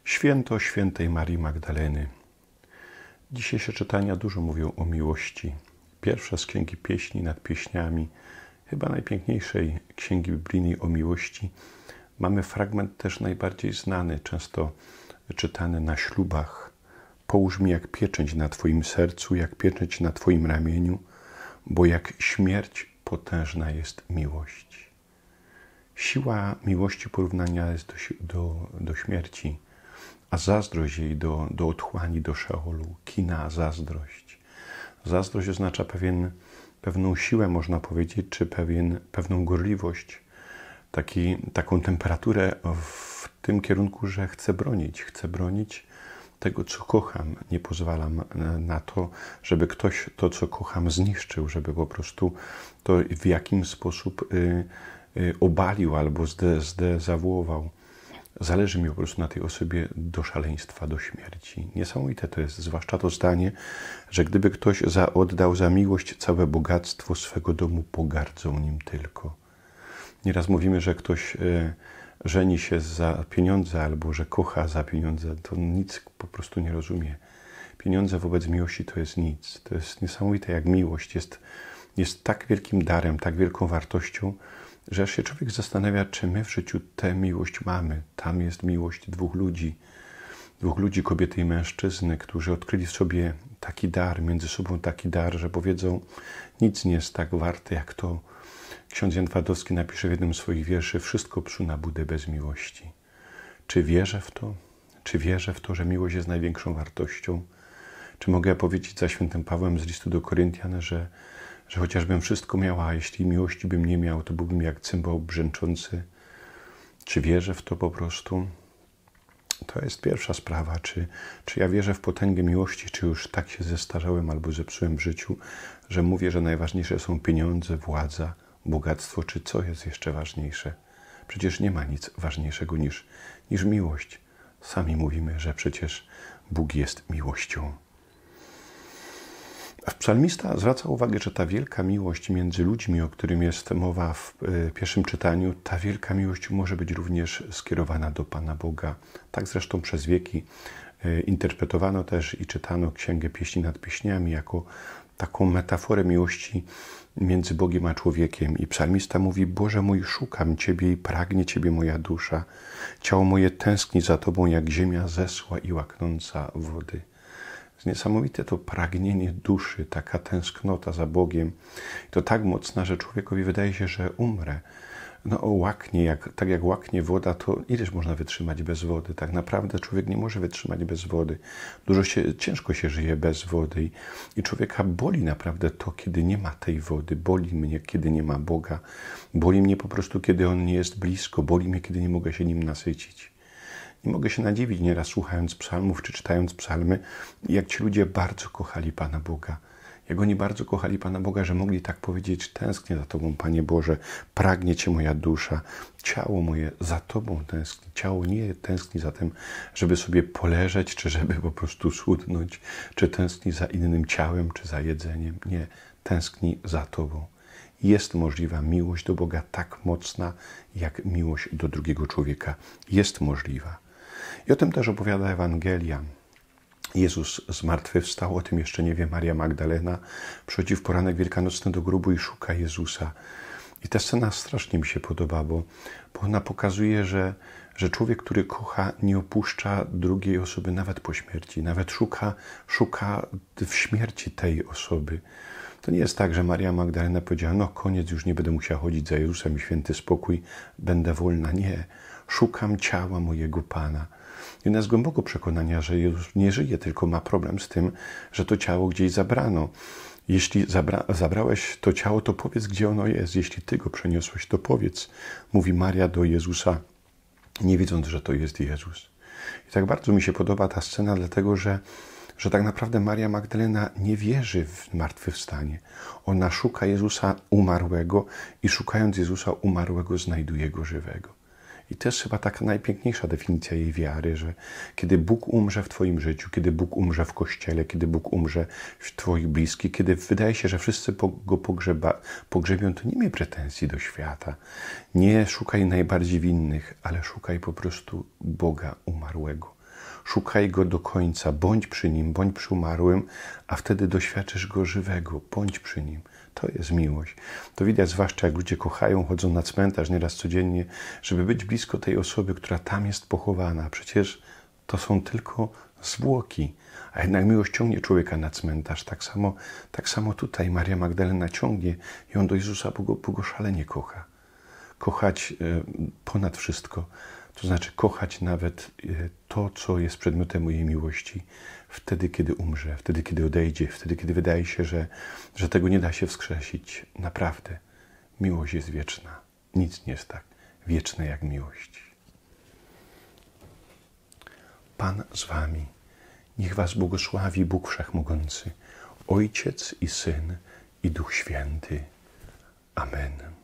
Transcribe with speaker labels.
Speaker 1: Święto świętej Marii Magdaleny. Dzisiejsze czytania dużo mówią o miłości. Pierwsza z Księgi Pieśni nad Pieśniami, chyba najpiękniejszej księgi biblijnej o miłości. Mamy fragment też najbardziej znany, często czytany na ślubach. Połóż mi jak pieczęć na Twoim sercu, jak pieczęć na Twoim ramieniu, bo jak śmierć potężna jest miłość. Siła miłości porównania jest do śmierci, a zazdrość jej do otchłani, do Szeolu, kina, zazdrość. Zazdrość oznacza pewną siłę, można powiedzieć, czy pewną gorliwość, taką temperaturę w tym kierunku, że chcę bronić tego, co kocham. Nie pozwalam na to, żeby ktoś to, co kocham, zniszczył, żeby po prostu to w jakiś sposób obalił albo zdezawuował. Zależy mi po prostu na tej osobie do szaleństwa, do śmierci. Niesamowite to jest, zwłaszcza to zdanie, że gdyby ktoś oddał za miłość całe bogactwo swego domu, pogardzą nim tylko. Nieraz mówimy, że ktoś żeni się za pieniądze albo że kocha za pieniądze. To nic po prostu nie rozumie. Pieniądze wobec miłości to jest nic. To jest niesamowite, jak miłość jest tak wielkim darem, tak wielką wartością, że aż się człowiek zastanawia, czy my w życiu tę miłość mamy. Tam jest miłość dwóch ludzi, kobiety i mężczyzny, którzy odkryli w sobie taki dar, między sobą taki dar, że powiedzą, nic nie jest tak warte jak to. Ksiądz Jan Twadowski napisze w jednym z swoich wierszy, wszystko psu na budę bez miłości. Czy wierzę w to? Czy wierzę w to, że miłość jest największą wartością? Czy mogę powiedzieć za świętym Pawłem z listu do Koryntian, że chociażbym wszystko miała, a jeśli miłości bym nie miał, to byłbym jak cymbał brzęczący? Czy wierzę w to po prostu? To jest pierwsza sprawa. Czy ja wierzę w potęgę miłości, czy już tak się zestarzałem albo zepsułem w życiu, że mówię, że najważniejsze są pieniądze, władza, bogactwo, czy co jest jeszcze ważniejsze? Przecież nie ma nic ważniejszego niż miłość. Sami mówimy, że przecież Bóg jest miłością. Psalmista zwraca uwagę, że ta wielka miłość między ludźmi, o którym jest mowa w pierwszym czytaniu, ta wielka miłość może być również skierowana do Pana Boga. Tak zresztą przez wieki interpretowano też i czytano Księgę Pieśni nad Pieśniami jako taką metaforę miłości między Bogiem a człowiekiem. I psalmista mówi, Boże mój, szukam Ciebie i pragnie Ciebie moja dusza. Ciało moje tęskni za Tobą, jak ziemia zesła i łaknąca wody. Niesamowite to pragnienie duszy, taka tęsknota za Bogiem. To tak mocna, że człowiekowi wydaje się, że umrę. Łaknie, tak jak łaknie woda, to ileż można wytrzymać bez wody? Tak naprawdę człowiek nie może wytrzymać bez wody. Ciężko się żyje bez wody i człowieka boli naprawdę to, kiedy nie ma tej wody. Boli mnie, kiedy nie ma Boga. Boli mnie po prostu, kiedy On nie jest blisko. Boli mnie, kiedy nie mogę się Nim nasycić. Nie mogę się nadziwić nieraz słuchając psalmów czy czytając psalmy, jak ci ludzie bardzo kochali Pana Boga. Jak oni bardzo kochali Pana Boga, że mogli tak powiedzieć, tęsknię za Tobą, Panie Boże, pragnie Cię moja dusza, ciało moje za Tobą tęskni. Ciało nie tęskni za tym, żeby sobie poleżeć, czy żeby po prostu schudnąć, czy tęskni za innym ciałem, czy za jedzeniem. Nie, tęskni za Tobą. Jest możliwa miłość do Boga tak mocna, jak miłość do drugiego człowieka. Jest możliwa. I o tym też opowiada Ewangelia. Jezus zmartwychwstał, o tym jeszcze nie wie Maria Magdalena. Przychodzi w poranek wielkanocny do grobu i szuka Jezusa. I ta scena strasznie mi się podoba, bo ona pokazuje, że człowiek, który kocha, nie opuszcza drugiej osoby nawet po śmierci. Nawet szuka w śmierci tej osoby. To nie jest tak, że Maria Magdalena powiedziała, koniec, już nie będę musiała chodzić za Jezusem i święty spokój, będę wolna. Nie, szukam ciała mojego Pana. I ona jest głęboko przekonania, że Jezus nie żyje, tylko ma problem z tym, że to ciało gdzieś zabrano. Jeśli zabrałeś to ciało, to powiedz, gdzie ono jest. Jeśli Ty go przeniosłeś, to powiedz, mówi Maria do Jezusa, nie wiedząc, że to jest Jezus. I tak bardzo mi się podoba ta scena, dlatego że tak naprawdę Maria Magdalena nie wierzy w zmartwychwstanie. Ona szuka Jezusa umarłego i szukając Jezusa umarłego znajduje Go żywego. I to jest chyba taka najpiękniejsza definicja jej wiary, że kiedy Bóg umrze w Twoim życiu, kiedy Bóg umrze w Kościele, kiedy Bóg umrze w Twoich bliskich, kiedy wydaje się, że wszyscy Go pogrzebią, to nie miej pretensji do świata. Nie szukaj najbardziej winnych, ale szukaj po prostu Boga umarłego. Szukaj Go do końca, bądź przy Nim, bądź przy umarłym, a wtedy doświadczysz Go żywego, bądź przy Nim. To jest miłość. To widać zwłaszcza, jak ludzie kochają, chodzą na cmentarz nieraz codziennie, żeby być blisko tej osoby, która tam jest pochowana. Przecież to są tylko zwłoki, a jednak miłość ciągnie człowieka na cmentarz. Tak samo tutaj Maria Magdalena ciągnie ją do Jezusa, bo go szalenie kocha. Kochać ponad wszystko, to znaczy kochać nawet to, co jest przedmiotem jej miłości, wtedy, kiedy umrze, wtedy, kiedy odejdzie, wtedy, kiedy wydaje się, że tego nie da się wskrzesić. Naprawdę, miłość jest wieczna. Nic nie jest tak wieczne jak miłość. Pan z wami. Niech was błogosławi Bóg Wszechmogący, Ojciec i Syn i Duch Święty. Amen.